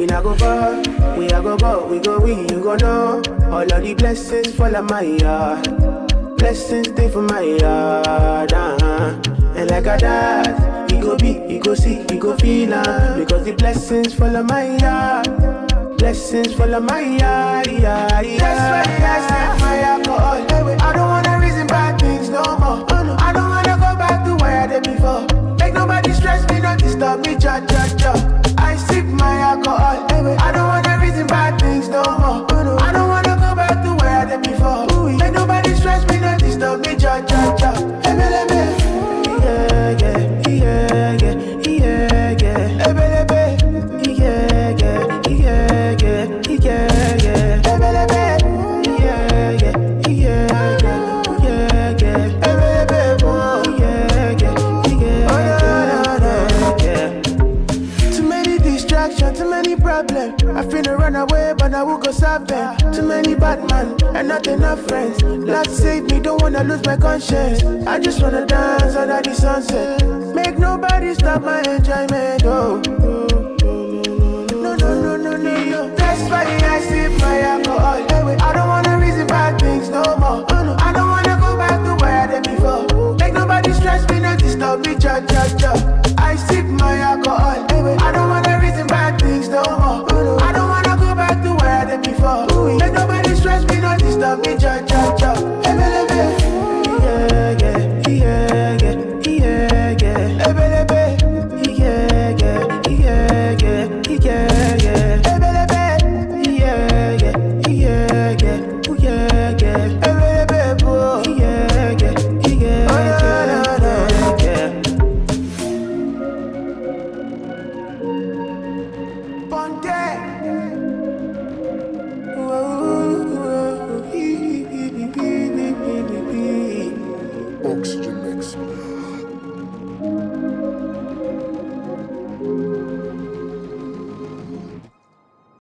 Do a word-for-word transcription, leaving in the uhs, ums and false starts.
not go far. We are go go, we go we, you go know. All of the blessings fall on my yard. Blessings stay for my yard. Uh-huh. And like a dad, he go be, he go see, he go feel uh, because the blessings fall on my yard. Blessings fall on my yard. Yeah, yeah. That's why I step my alcohol. I don't wanna reason bad things no more. I don't wanna go back to where I did before. Make nobody stress me, not disturb me, cha cha cha. I sip my alcohol. I don't wanna reason bad things no more. I don't wanna go back to where I did before. Make nobody stress me, not disturb me, cha cha cha. Yeah, yeah, yeah, yeah, yeah, yeah. Yeah, yeah, yeah, yeah, yeah, yeah. Too many problems. I finna run away, but I will go solve them. Too many bad men and not enough friends. Lord save me, don't wanna lose my conscience. I just wanna dance under the sunset. Make nobody stop my enjoyment. Oh, no, no, no, no, no, no. That's why I sip my alcohol. I don't wanna reason bad things no more. I don't wanna go back to where I did before. Make nobody stress me, not disturb me, cha cha cha. I sip my alcohol. I don't wanna reason bad things no more. I don't wanna go back to where I did before. Make nobody stress me, not disturb me, cha cha cha. Yeah, yeah, yeah, yeah, yeah, yeah. Yeah, yeah, yeah, yeah, yeah. Yeah, yeah, yeah, yeah, yeah. Ponte.